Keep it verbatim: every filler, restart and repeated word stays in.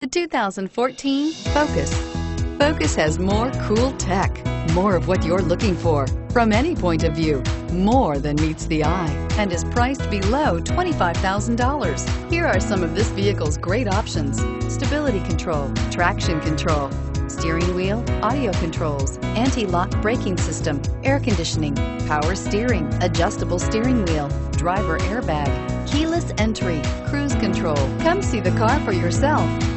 The two thousand fourteen Focus. Focus has more cool tech, more of what you're looking for. From any point of view, more than meets the eye, and is priced below twenty-five thousand dollars. Here are some of this vehicle's great options: stability control, traction control, steering wheel audio controls, anti-lock braking system, air conditioning, power steering, adjustable steering wheel, driver airbag, keyless entry, cruise control. Come see the car for yourself.